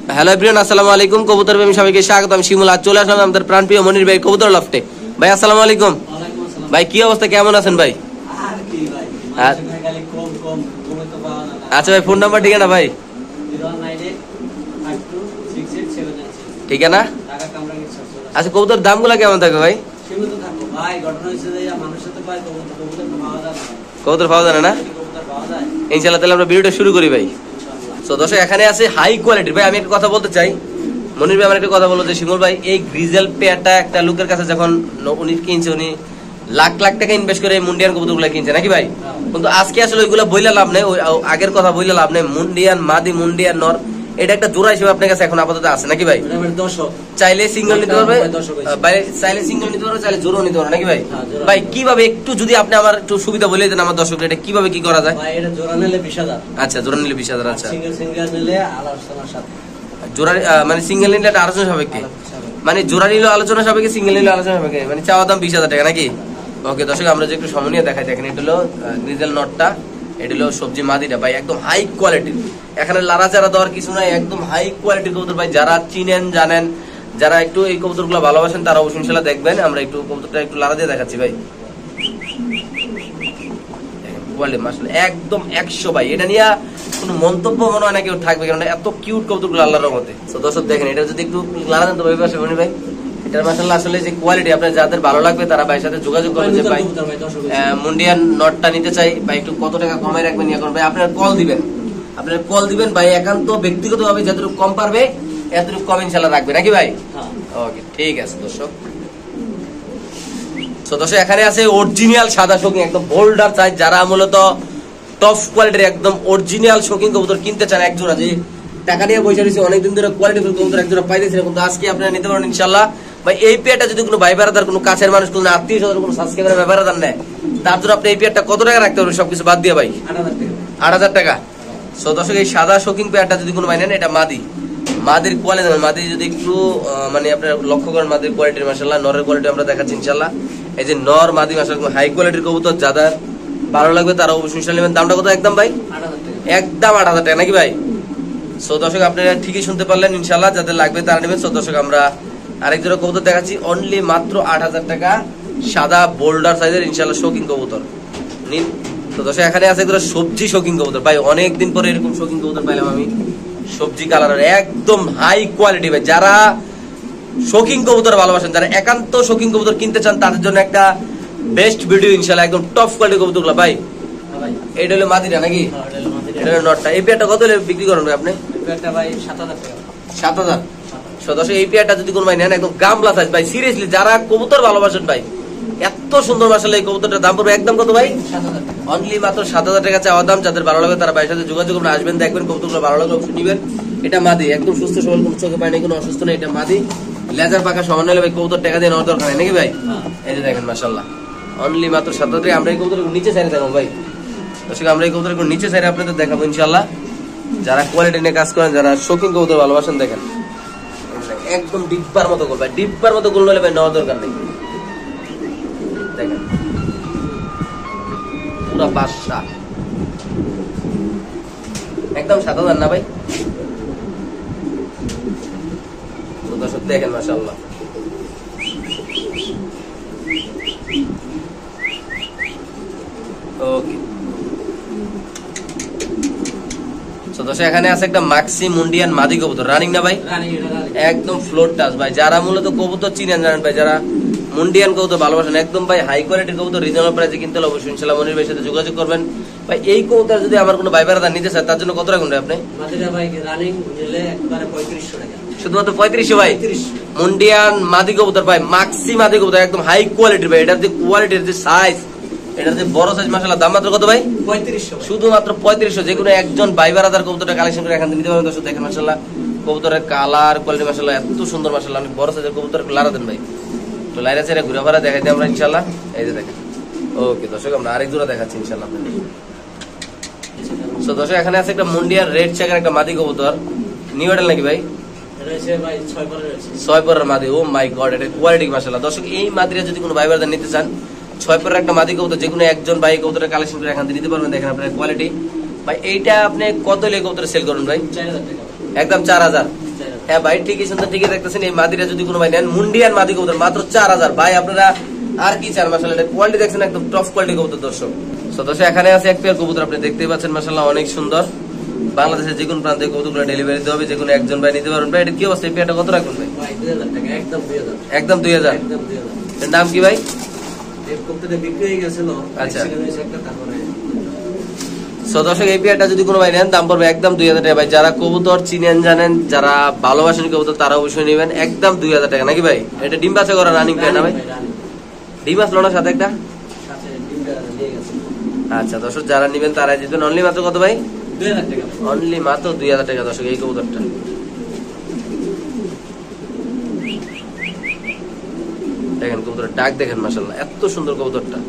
Hello everyone, আসসালামু আলাইকুম। কবুতর প্রেমী সবাইকে স্বাগত। আমি শিমুল। আজ চলে আসলাম আমাদের প্রাণপ্রিয় মনির ভাই কবুতর লফটে। ভাই আসসালামু আলাইকুম। ভাই কি অবস্থা, কেমন আছেন ভাই? আচ্ছা ভাই, ফোন নাম্বার ঠিকানা ভাই? ঠিকানা। আচ্ছা, কবুতর দামগুলো কেমন থাকে ভাই? কবুতর পাওয়া যায় না? ইনশাআল্লাহ তাহলে আমরা ভিডিওটা শুরু করি ভাই। তো দর্শক, এখানে আছে হাই কোয়ালিটির। ভাই আমি একটা কথা বলতে চাই, মনির ভাই আমার একটা কথা বললো যে শিমুল ভাই, এই গ্রিজেল পেয়ারটা একটা লোকের কাছে যখন উনি কিনছে, উনি লাখ লাখ টাকা ইনভেস্ট করে মুন্ডিয়ান কবুতরগুলো কিনছে নাকি ভাই? কিন্তু আজকে আসলে ওইগুলো বইলা লাভ নেই, আগের কথা বইলা লাভ নেই। মুন্ডিয়ান মাদি, মুন্ডিয়ান নর, এটা একটা জোড়া হিসেবে আপনার কাছে এখন আপাতত আছে নাকি ভাই? চাইলে সিঙ্গেল নিতে পারবে, চাইলে সিঙ্গেল নিতে পারবে, চাইলে জোড়া নিতে পারবে নাকি ভাই? ভাই কিভাবে, একটু যদি আপনি আমার একটু সুবিধা বলে দেন আমার দর্শক, এটা কিভাবে কি করা যায়? জোড়া নিলে 20,000। আচ্ছা, জোড়া নিলে 20,000। আচ্ছা, সিঙ্গেল নিলে আলোচনার সাথে। জোড়া মানে সিঙ্গেল নিলে একটা আলোচনা সাপেক্ষে, মানে জোড়া নিলে আলোচনা সাপেক্ষে, সিঙ্গেল নিলে আলোচনা সাপেক্ষে, মানে চাওয়া দাম 20,000 টাকা নাকি? ওকে দর্শক, আমরা যে একটু সময় নিয়ে দেখাই। দেখেন এটা হলো গ্রিজেল নটটা, এটা হলো সবজি মাদিটা ভাই, একদম হাই কোয়ালিটির। এখানে লাড়াচাড়া দেওয়ার কিছু নাই, একদম হাই কোয়ালিটির কবুতর ভাই। যারা চিনেন জানেন, যারা একটু এই কবুতরগুলো ভালোবাসেন, তারা অবশ্যই ইনশাআল্লাহ দেখবেন। আমরা একটু কবুতরটা একটু লাড়া দিয়ে দেখাচ্ছি ভাই। একদম 100 ভাই। এটা নিয়ে কোনো মন্তব্য মনে হয় না কেউ থাকবে, কারণ এত কিউট কবুতরগুলো আল্লাহর রহমতে। তো দর্শক দেখেন, এটা যদি একটু লাড়া দেন তো ভাই পাশে মনি ভাই, এটার মাশাআল্লাহ আসলে যে কোয়ালিটি, আপনার যাদের ভালো লাগবে তারা ভাইয়ের সাথে যোগাযোগ করবেন যে ভাই মুন্ডিয়ান নটটা নিতে চাই ভাই, একটু কত টাকা কমাই রাখবেন ইয়া করবেন ভাই। আপনারা কল দিবেন ভাই, একান্ত ব্যক্তিগতভাবে যতটুকু কম পারবে এতটুকু কম ইনশাআল্লাহ রাখবে নাকি ভাই? ওকে ঠিক আছে দর্শক। তো দর্শক, এখানে আছে অরিজিনাল সাদা শৌখিন, একদম বোল্ডার সাইজ। যারা মূলত টপ কোয়ালিটির একদম অরিজিনাল শৌখিন কবুতর কিনতে চান এক জোড়া, যে টাকা নিয়ে বসে রয়েছে অনেকদিন ধরে কোয়ালিটিফুল কবুতর এক জোড়া পাইতেছেন, কিন্তু আজকে আপনারা নিতে পারেন ইনশাআল্লাহ ভাই। এই পেয়ারটা যদি কোনো ভাই বেড়াদার, কোনো কাছের মানুষ, কোনো আত্মীয় স্বজন, কোনো সাবস্ক্রাইবার বেড়াদার নেয়, তার জন্য আপনি এই পেয়ারটা কত টাকা রাখতে পারবেন সবকিছু বাদ দিয়ে ভাই? 8,000 টাকা। সো দর্শক, এই সাদা শৌখিন পেয়ারটা যদি কোনো ভাই নেন, এটা মাদির কোয়ালিটি, মাদি যদি একটু মানে আপনার লক্ষ্য করেন মাদির কোয়ালিটির, মাশাআল্লাহ নরের কোয়ালিটি আমরা দেখাচ্ছি ইনশাআল্লাহ। এই যে নর মাদি মাশাআল্লাহ হাই কোয়ালিটির কবুতর, যাদের ভালো লাগবে তারা অবশ্যই ইনশাআল্লাহ নেবেন। দামটা কত একদম ভাই? 8,000 টাকা। একদম 8,000 টাকা নাকি ভাই? সো দর্শক, আপনারা ঠিকই শুনতে পারলেন ইনশাআল্লাহ, যাদের লাগবে তারা নেবেন। সো দর্শক, আমরা আরেক জোড়া কবুতর দেখাচ্ছি অনলি মাত্র 8,000 টাকা, সাদা বোল্ডার সাইজের ইনশাআল্লাহ শৌখিন কবুতর নিন। তো দর্শক, এখানে আছে একজোড়া সবজি শৌখিন কবুতর ভাই, অনেকদিন পরে এরকম শৌখিন কবুতর পাইলাম আমি, সবজি কালারের একদম হাই কোয়ালিটি ভাই। যারা শৌখিন কবুতর ভালোবাসেন, যারা একান্ত শৌখিন কবুতর কিনতে চান, তাদের জন্য একটা বেস্ট ভিডিও ইনশাআল্লাহ। একদম টপ কোয়ালিটি কবুতরগুলো ভাই। এটা হলো মাদিরা নাকি? এটা হলো নটটা। এই পেয়ারটা কত বিক্রি করেন ভাই আপনি? পেয়ারটা ভাই 7,000 টাকা। 7,000। সদস্য, এই পেয়ারটা যদি কোনো ভাই নেন, একদম গামলা সাইজ ভাই। সিরিয়াসলি যারা কবুতর ভালোবাসেন ভাই, এত সুন্দর মাশাআল্লাহ, এই কবুতরটার দাম পড়বে একদম কত ভাই? 7,000 টাকা। অনলি মাত্র 7,000 টাকা চাওয়া দাম। যাদের ভালো লাগবে তারা ভাইয়ের সাথে যোগাযোগ করবেন, আসবেন, দেখবেন কবুতরগুলো ভালো লাগবে অবশ্যই নিবেন। এটা মাদি, একদম সুস্থ সবল, কোনো চোখে পায় না, কোনো অসুস্থ নেই। এটা মাদি, লেজার পাকা সমান হলে ভাই কবুতর টাকা দিয়ে নেওয়ার দরকার নেই নাকি ভাই? এই যে দেখেন মাশাআল্লাহ, অনলি মাত্র 7,000 টাকা। আমরা এই কবুতর নিচে সাইডে দেখাবো ভাই দর্শক, আমরা এই কবুতর নিচে সাইডে আপনাদের দেখাবো ইনশাআল্লাহ। যারা কোয়ালিটি নিয়ে কাজ করেন, যারা শৌখিন কবুতর ভালোবাসেন, দেখেন একদম ডিব্বার মতো গোল ভাই, ডিব্বার মতো গোল হলে ভাই নেওয়ার দরকার নেই। দেখেন পুরা বাদশা, একদম 7,000 না ভাই? দর্শক দেখেন মাশাআল্লাহ, ওকে। দর্শক, এখানে আছে একটা মাক্সি মুন্ডিয়ান মাদি কবুতর, রানিং না ভাই? একদম ফ্লোর টাচ ভাই। যারা মূলত কবুতর চিনেন জানেন ভাই, যারা মুন্ডিয়ান কবুতর ভালোবাসেন, একদম ভাই হাই কোয়ালিটির কবুতর, রিজনেবল প্রাইসে কিনতে হলে অবশ্যই ইনশাআল্লাহ মনির ভাইয়ের সাথে যোগাযোগ করবেন ভাই। এই কবুতর যদি আমার কোনো ভাই বেড়াদার নিতে চায়, তার জন্য কত রাখবেন আপনি? মাদিরা ভাই রানিং নিলে একবারে 3500 টাকা। শুধুমাত্র 3500 ভাই? মুন্ডিয়ান মাদি কবুতর ভাই, মাক্সি মাদি কবুতর, একদম হাই কোয়ালিটির ভাই। এটার যে কোয়ালিটির যে সাইজ, এটার যে বড় সাইজ মাশাআল্লাহ, দাম মাত্র কত ভাই? 3500। শুধুমাত্র 3500। যে কোনো একজন ভাই বেড়াদার কবুতরটা কালেকশন করে এখান থেকে নিতে পারবেন। দর্শক দেখেন মাশাআল্লাহ, কবুতরের কালার কোয়ালিটি মাশাআল্লাহ এত সুন্দর মাশাআল্লাহ। অনেক বড় সাইজের কবুতর, লারা দেন ভাই, তো লাইরা ছেড়ে ঘুরে ফেরা দেখাই দিই আমরা ইনশাআল্লাহ। এই যে দেখেন, ওকে দর্শক, আমরা আরেক জোড়া দেখাচ্ছি ইনশাআল্লাহ আপনাদের। সো দর্শক, এখানে আছে একটা মুন্ডিয়ান রেড চেকার একটা মাদি কবুতর, নিউ মডেল নাকি ভাই? রয়েছে ভাই 6 পরের রয়েছে। 6 পরের মাদি। ও মাই গড, এটা কোয়ালিটি মাশাআল্লাহ। দর্শক, এই মাদিরা যদি কোনো ভাই বেড়াদার নিতে চান, 6 পরের একটা মাদি কবুতর, যে কোনো একজন ভাই কবুতরের কালেকশন করে এখান থেকে নিতে পারবেন। দেখেন আপনার কোয়ালিটি ভাই। এইটা আপনি কত লে কবুতর সেল করুন ভাই? 4,000 টাকা। একদম 4,000। হ্যাঁ ভাই, ঠিকই শুনছেন, ঠিকই দেখতেছেন। এই মাদিটা যদি কোনো ভাই নেন, মুন্ডিয়ান মাদি কবুতর মাত্র 4000। ভাই আপনারা আর কি চান? মাশাআল্লাহ, এটা কোয়ালিটি দেখছেন, একদম টপ কোয়ালিটি কবুতর দর্শক। তো দর্শক এখানে আছে এক পেয়ার কবুতর, আপনি দেখতেই পাচ্ছেন, মাশাআল্লাহ অনেক সুন্দর। বাংলাদেশের যে কোনো প্রান্তে কবুতরগুলো ডেলিভারি দিতে হবে, যে কোনো একজন ভাই নিতে পারবেন। ভাই এটা কি অবস্থা? এই পেয়ারটা কত রাখবেন ভাই? ভাই 2000 টাকা, একদম 2000। একদম 2000। একদম 2000। এর নাম কি ভাই? এই কবুতরটা বিক্রি হয়ে গেছিল, আচ্ছা। accident হয়েছে একটা, তারপরে দর্শক এই পেয়ারটা যদি কোনো ভাই নেন, দাম পড়বে একদম 2000 টাকা। ভাই যারা কবুতর চিনেন জানেন, যারা ভালোবাসেন কবুতর, তারা অবশ্যই নেবেন, একদম 2000 টাকা নাকি ভাই? এটা ডিম বাচ্চা করা রানিং পেয়ার না ভাই? রানিং। ডিম আসলো না সাথে একটা? সাথে ডিমটা নিয়ে গেছে। আচ্ছা দর্শক, যারা নেবেন তারাই জিতবেন। অনলি মাত্র কত ভাই? 2000 টাকা ভাই। অনলি মাত্র 2000 টাকা দর্শক এই কবুতরটা। দেখেন কবুতরের ডাক দেখেন, মাশাআল্লাহ এত সুন্দর কবুতরটা।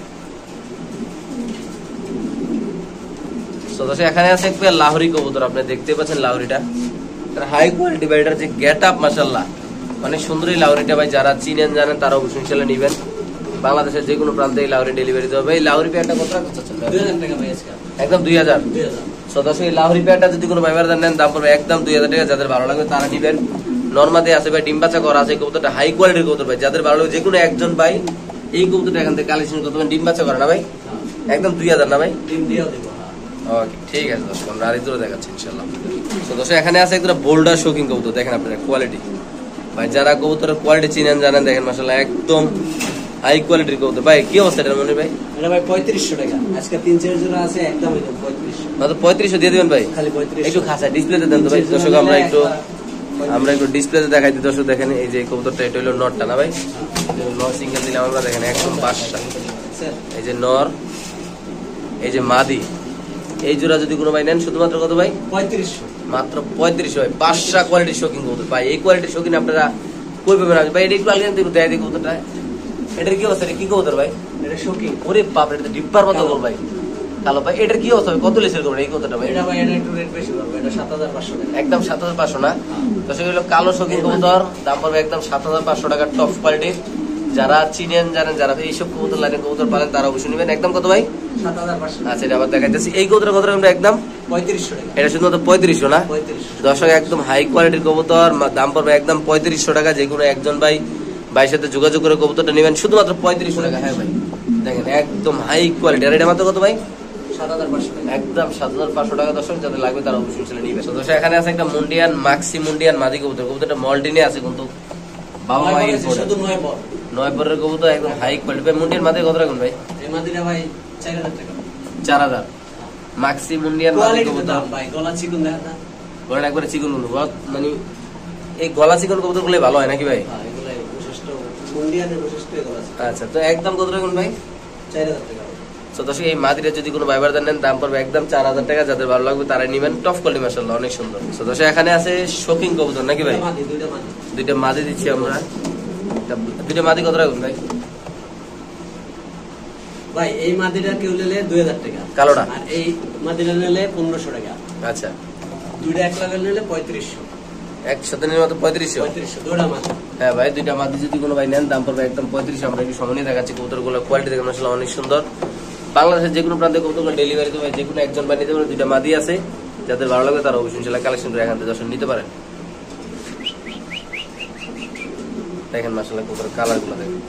তো দর্শক এখানে আছে এক পেয়ার লাহোরি কবুতর, আপনি দেখতে পাচ্ছেন লাহোরিটা হাই কোয়ালিটি। ভাই এটার যে গেট আপ, মাশাআল্লাহ অনেক সুন্দর এই লাহোরিটা। ভাই যারা চিনেন জানেন তারা অবশ্যই ইনশাআল্লাহ নেবেন। বাংলাদেশের যে কোনো প্রান্তে এই লাহোরি ডেলিভারি দেওয়া হবে। এই লাহোরি পেয়ারটা কত টাকা চাচ্ছেন? 2000 টাকা ভাই আজকে। একদম 2000। 2000। তো দর্শক এই লাহোরি পেয়ারটা যদি কোনো ভাই বারদার নেন, দাম পড়বে একদম 2000 টাকা। যাদের ভালো লাগবে তারা নেবেন। নরমাদি আছে ভাই, ডিম বাচ্চা করা আছে। কবুতরটা হাই কোয়ালিটির কবুতর ভাই, যাদের ভালো লাগবে যে কোনো একজন ভাই এই কবুতরটা এখান থেকে কালেকশন করতে পারেন। ডিম বাচ্চা করে না ভাই? একদম 2000 না ভাই? ডিম দিয়েও দেব। ওকে ঠিক আছে দর্শক, আমরা আরেকজন দেখাচ্ছি ইনশাআল্লাহ। তো দর্শক এখানে আছে একটা বোল্ডার শৌখিন কবুতর, দেখেন আপনারা কোয়ালিটি। ভাই যারা কবুতরের কোয়ালিটি চিনেন জানেন, দেখেন মাশাআল্লাহ একদম হাই কোয়ালিটির কবুতর। ভাই কি অবস্থা এটা মনে ভাই? এটা ভাই 3500 টাকা। আজকে 3-4 জোড়া আছে, একদম 3500। মাত্র 3500 দিয়ে দিবেন ভাই? খালি 3500। একটু খাসা ডিসপ্লেতে দেন তো ভাই দর্শক, আমরা একটু ডিসপ্লেতে দেখাই দিই দর্শক। দেখেন এই যে কবুতরটা, এটা হলো নরটা না ভাই? নর সিঙ্গেল দিলাম আমরা, দেখেন একদম বাদশা। এই যে নর, এই যে মাদি, এই জোড়া যদি কোনো ভাই নেন শুধুমাত্র কত ভাই? 3500। মাত্র 3500 ভাই। বাদশা কোয়ালিটির শৌখিন কবুতর ভাই। এই কোয়ালিটির শৌখিন আপনারা কই পাবেন না ভাই? এটা একটু আগে একটু দেয় দিই কবুতরটা। এটার কি অবস্থা? এটা কি কবুতর ভাই? এটা শৌখিন। ওরে বাপ রে, এটা ডিব্বার মতো গোল ভাই, কালো ভাই। এটার কি অবস্থা ভাই? কত লেসের করবেন এই কবুতরটা ভাই? এটা ভাই এটা একটু রেট বেশি পড়বে, এটা 7500 টাকা। একদম 7500 না? তো সেগুলো কালো শৌখিন কবুতর, দাম পড়বে একদম 7500 টাকা, টপ কোয়ালিটির। যারা চিনেন জানেন, যারা এইসব কবুতর লাইনের কবুতর পালেন, তারা অবশ্যই নেবেন। একদম কত ভাই? 7500। আচ্ছা এটা আবার দেখাইতেছি। এই কবুতর কত রাখবেন? একদম 3500 টাকা। এটা শুধুমাত্র 3500 না? 3500। দর্শক একদম হাই কোয়ালিটির কবুতর, দাম পড়বে একদম 3500 টাকা। যে কোনো একজন ভাই ভাইয়ের সাথে যোগাযোগ করে কবুতরটা নেবেন শুধুমাত্র 3500 টাকা। হ্যাঁ ভাই দেখেন একদম হাই কোয়ালিটি। আর এটা মাত্র কত ভাই? 7500 টাকা। একদম 7500 টাকা। দর্শক যাদের লাগবে তারা অবশ্যই চলে নিবে। তো দর্শক এখানে আছে একটা মুন্ডিয়ান মাক্সি মুন্ডিয়ান মাদি কবুতর। কবুতরটা মল্টিনে আছে কিন্তু বাবা মাই শুধু 9 পর। 9 পরের কবুতর, একদম হাই কোয়ালিটি। ভাই মুন্ডিয়ান মাদি কত রাখুন ভাই? এই মাদিটা ভাই 4000 টাকা। 4000। মাক্সি মুন্ডিয়ান মাদি কোয়ালিটি কবুতর, দাম ভাই, গলা চিকন দেখা না। গলা একবারে চিকন গুলো, মানে এই গলা চিকন কবুতর গুলো ভালো হয় নাকি ভাই? হ্যাঁ, এগুলাই বিশিষ্ট ইন্ডিয়ানের বিশিষ্ট গলা চিকন। আচ্ছা, তো একদম কত রাখুন ভাই? 4000 টাকা। তো দর্শক এই মাদিটা যদি কোনো ভাই বারদার নেন, দাম পড়বে একদম 4000 টাকা। যাদের ভালো লাগবে তারাই নেবেন, টপ কোয়ালিটি মাশাআল্লাহ অনেক সুন্দর। তো দর্শক এখানে আছে শৌখিন কবুতর নাকি ভাই? মাদি, দুইটা মাদি। দুইটা মাদি দিচ্ছি আমরা। দুইটা মাদি কত রাখুন ভাই? ভাই এই মাদিটা কেউ নিলে 2000 টাকা। কালোটা? আর এই মাদিটা নিলে 1500 টাকা। আচ্ছা, দুইটা এক লাগাল নিলে 3500। একসাথে নিলে মাত্র 3500। 3500 দুইটা মাদি। হ্যাঁ ভাই, দুইটা মাদি যদি কোনো ভাই নেন, দাম পড়বে একদম 3500। আমরা একটু সময় নিয়ে দেখাচ্ছি কবুতরগুলো, কোয়ালিটি দেখেন মাশাআল্লাহ অনেক সুন্দর। বাংলাদেশের যে কোনো প্রান্তে কবুতরগুলো ডেলিভারি দেবে, যে কোনো একজন ভাই নিতে পারে। দুইটা মাদি আছে, যাদের ভালো লাগবে তারা অবশ্যই ইনশাআল্লাহ কালেকশন করে এখান থেকে দর্শন নিতে পারেন। দেখেন মাশাআল্লাহ কবুতরের কালারগুলো দেখেন।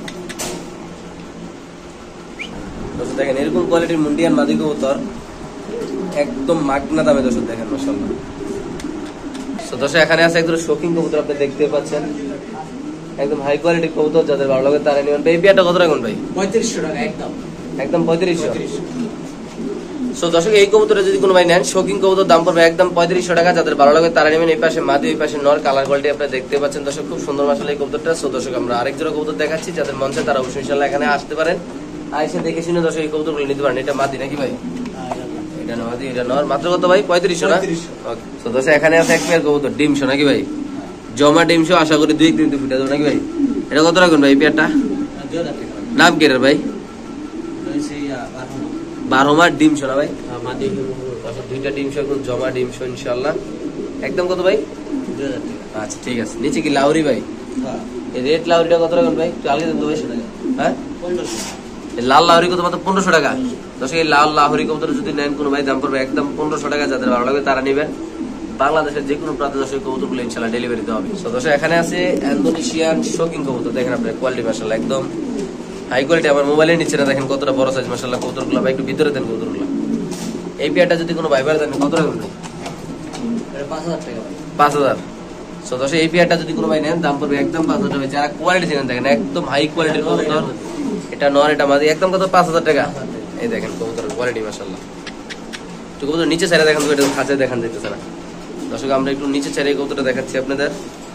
দর্শক দেখেন এরকম কোয়ালিটির মুন্ডিয়ান মাদি কবুতর একদম মাগনা দামে দর্শক দেখেন মাশাআল্লাহ। তো দর্শক এখানে আছে একদম শৌখিন কবুতর, আপনি দেখতে পাচ্ছেন একদম হাই কোয়ালিটির কবুতর। যাদের ভালো লাগে তারা নেবেন। এই পেয়ারটা কত রাখুন ভাই? 3500 টাকা একদম। একদম 3500। 3500। সো দর্শক এই কবুতরে যদি কোনো ভাই নেন, শৌখিন কবুতর, দাম পড়বে একদম 3500 টাকা। যাদের ভালো লাগে তারা নেবেন। এই পাশে মাদি, এই পাশে নর, কালার কোয়ালিটি আপনারা দেখতে পাচ্ছেন দর্শক, খুব সুন্দর মাশাআল্লাহ এই কবুতরটা। সো দর্শক আমরা আরেক জোড়া কবুতর দেখাচ্ছি, যাদের মন চায় তারা অবশ্যই ইনশাআল্লাহ এখানে আসতে পারেন, আইসা দেখে শুনে দর্শক এই কবুতরগুলো নিতে পারেন। এটা মাদি নাকি ভাই? এটা মাদি, এটা নর। মাত্র কত ভাই? 3500 না? 3500। ওকে। সো দর্শক এখানে আছে এক পেয়ার কবুতর, ডিমশো নাকি ভাই? জমা ডিমশো, আশা করি 2-3 দিন ফুটে যাবে নাকি ভাই? এটা কত রাখুন ভাই এই পেয়ারটা? 2000 টাকা। নাম কি এর ভাই? রয়েছে ইয়া 12 মাস ডিমশো না ভাই? মাদি আচ্ছা, দুইটা ডিমশো একদম জমা ডিমশো ইনশাআল্লাহ। একদম কত ভাই? 2000 টাকা। আচ্ছা ঠিক আছে। নিচে কি লাউরি ভাই? হ্যাঁ। এই রেড লাউরিটা কত রাখুন ভাই? একটু আগে দেন তো ভাই। 1500 টাকা। হ্যাঁ, 1500। এই লাল লাউরি কত? মাত্র 1500 টাকা। দর্শক এই লাল লাহোরি কবুতর যদি নেন কোনো ভাই, দাম পড়বে একদম 1500 টাকা। যাদের ভালো লাগবে তারা নেবেন। বাংলাদেশের যে কোনো প্রান্তে দর্শক কবুতরগুলো ইনশাআল্লাহ ডেলিভারি দেওয়া হবে। তো দর্শক এখানে আছে ইন্দোনেশিয়ান শৌখিন কবুতর, দেখেন আপনার কোয়ালিটি মাশাআল্লাহ একদম হাই কোয়ালিটি। আমার মোবাইলের নিচে না দেখেন কতটা বড় সাইজ মাশাআল্লাহ কবুতরগুলো, ভাই একটু ভিতরে দেন কবুতরগুলো। এই পেয়ারটা যদি কোনো ভাই দেন কত টাকা পড়বে? 5000 টাকা ভাই। 5000। সো দর্শক এই পেয়ারটা যদি কোনো ভাই নেন দাম পড়বে একদম 5000 টাকা। যারা কোয়ালিটি চেনেন দেখেন একদম হাই কোয়ালিটির কবুতর, এটা নর এটা মাদি, একদম কত 5000 টাকা। এই দেখেন কবুতরের কোয়ালিটি মাশাআল্লাহ। তো কবুতর নিচে ছেড়ে দেখেন তো, এটা খাঁচে দেখান যাইতেছে না দর্শক, আমরা একটু নিচে ছেড়ে কবুতরটা দেখাচ্ছি আপনাদের।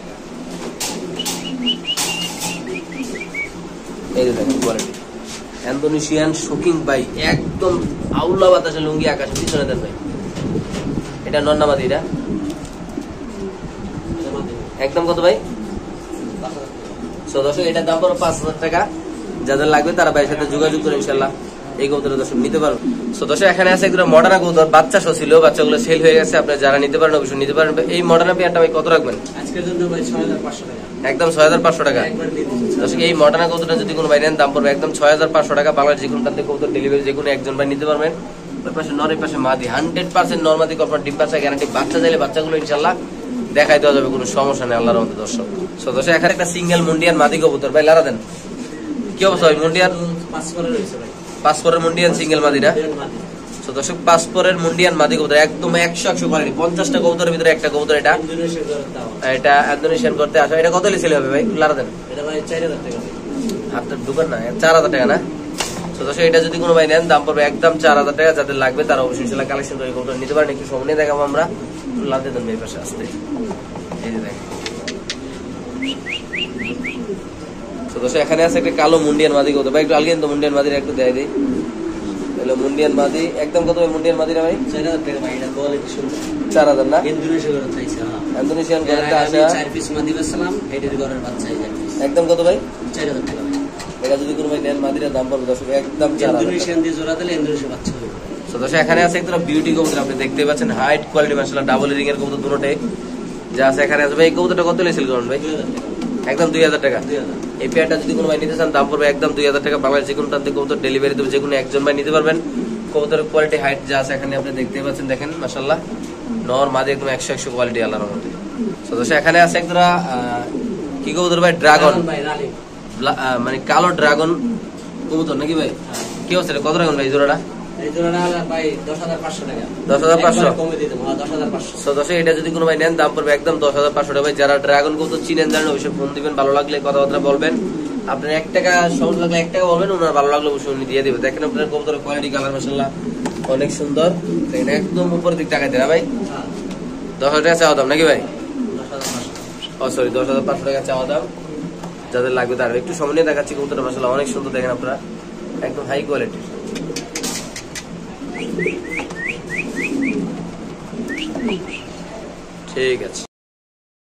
এই যে দেখেন কোয়ালিটি ইন্দোনেশিয়ান শৌখিন ভাই, একদম আউলা বাতাসে লুঙ্গি আকাশে পিছনে দেন ভাই। এটা নর না মাদি? এটা একদম কত ভাই? 5000 সো দর্শক এটার দাম পড়ো 5000 টাকা। যাদের লাগবে তারা ভাইয়ের সাথে যোগাযোগ করে ইনশাআল্লাহ এই কবুতর দর্শক নিতে পারো। সো দর্শক এখানে আছে একদম মডার্ন কবুতর, বাচ্চা সহ ছিল, বাচ্চাগুলো সেল হয়ে গেছে। আপনারা যারা নিতে পারেন অবশ্যই নিতে পারেন। এই মডার্ন পেয়ারটা ভাই কত রাখবেন? আজকের জন্য ভাই 6500 টাকা, একদম 6500 টাকা। একবার দিয়ে দিচ্ছি। দর্শক এই মডার্ন কবুতরটা যদি কোনো ভাই নেন দাম পড়বে একদম 6500 টাকা। বাংলাদেশ যে কোনো প্রান্তে কবুতর ডেলিভারি যে কোনো একজন ভাই নিতে পারবেন। ওই পাশে নরের পাশে মাদি, 100% নর মাদি কনফার্ম, ডিম বাচ্চা গ্যারান্টি। বাচ্চা চাইলে বাচ্চাগুলো ইনশাআল্লাহ দেখাই দেওয়া যাবে, কোনো সমস্যা নেই আল্লাহর রহমতে দর্শক। সো দর্শক এখানে একটা সিঙ্গেল মুন্ডিয়ান মাদি কবুতর, ভাই লারা দেন। কি অবস্থা ভাই মুন্ডিয়ান? 5 করে রয়েছে ভাই। 5 পরের মুন্ডিয়ান সিঙ্গেল মাদিটা। মুন্ডিয়ান মাদি। সো দর্শক 5 পরের মুন্ডিয়ান মাদি কবুতর একদম 100 কোয়ালিটি, 50টা কবুতরের ভিতরে একটা কবুতর। এটা ইন্দোনেশিয়া করে দাও। এটা ইন্দোনেশিয়ান করতে আসা। এটা কত লিসেল হবে ভাই? লারা দেন। এটা ভাই 4000 টাকা ভাই। আপনার দোকান না 4000 টাকা না? তো দর্শক এটা যদি কোনো ভাই নেন দাম পড়বে একদম 4000 টাকা। যাদের লাগবে তারা অবশ্যই সেটা কালেকশন করে কবুতর নিতে পারেন। একটু সামনে দেখাবো আমরা, লাতে দেন ভাই পাশে আসতে। এই যে দেখেন। তো দর্শক এখানে আছে একটা কালো মুন্ডিয়ান মাদি কবুতর, ভাই একটু আলগেন তো মুন্ডিয়ান মাদির একটু দেয় দিই। হ্যালো মুন্ডিয়ান মাদি, একদম কত ভাই মুন্ডিয়ান মাদিরা ভাই? 4000 টাকা ভাই। এটা কোয়ালিটি সুন্দর। 4000 না? ইন্দোনেশিয়া করে চাইছে। হ্যাঁ, ইন্দোনেশিয়ান করতে আসা 4 পিস মাদি বেচলাম, এটার ঘরের বাচ্চা এই 4 পিস। একদম কত ভাই? 4000 টাকা ভাই। এটা যদি কোনো ভাই নেন মাদিরা দাম পড়বে দর্শক একদম 4000 টাকা। ইন্দোনেশিয়ান দিয়ে জোড়া দিলে ইন্দোনেশিয়া বাচ্চা হবে। তো দর্শক এখানে আছে একটা বিউটি কবুতর, আপনি দেখতে পাচ্ছেন হাইট কোয়ালিটি মাশাআল্লাহ, ডাবল রিং এর কবুতর দুটোটাই যা আছে এখানে আছে। ভাই এই কবুতরটা কত লেসেল করুন ভাই? 2000 টাকা। একদম 2000 টাকা। 2000। এই পেয়ারটা যদি কোনো ভাই নিতে চান দাম পড়বে একদম 2000 টাকা। বাংলাদেশ যে কোনো প্রান্তে কবুতর ডেলিভারি দেবে, যে কোনো একজন ভাই নিতে পারবেন। কবুতরের কোয়ালিটি হাইট যা আছে এখানে আপনি দেখতে পাচ্ছেন, দেখেন মাশাআল্লাহ নর মাদি একদম 100 কোয়ালিটি আল্লাহর রহমতে। তো দর্শক এখানে আছে একটা কি কবুতর ভাই? ড্রাগন, ভাই রানী। মানে কালো ড্রাগন কবুতর নাকি ভাই? কি হচ্ছে কত টাকা ভাই জোড়াটা? এই জোড়াটা ভাই 10500 টাকা। 10500 কমে দিতে 10500। তো দর্শক এটা যদি কোনো ভাই নেন দাম পড়বে একদম 10500 টাকা। ভাই যারা ড্রাগন কবুতর চিনেন জানেন অবশ্যই ফোন দিবেন, ভালো লাগলে কথাবার্তা বলবেন। আপনার 1 টাকা সহজ লাগলে 1 টাকা বলবেন, ওনার ভালো লাগলে অবশ্যই উনি দিয়ে দিবে। দেখেন আপনার কবুতরের কোয়ালিটি কালার মাশাআল্লাহ অনেক সুন্দর। দেখেন একদম উপরের দিক টাকা দেনা ভাই। হ্যাঁ, 10,000 টাকা চাওয়া দাম নাকি ভাই? 10500। ও সরি 10,500 টাকা চাওয়া দাম। যাদের লাগবে তার একটু সামনে দেখাচ্ছি কবুতরটা মাশাআল্লাহ অনেক সুন্দর, দেখেন আপনারা একদম হাই কোয়ালিটির। ঠিক আছে।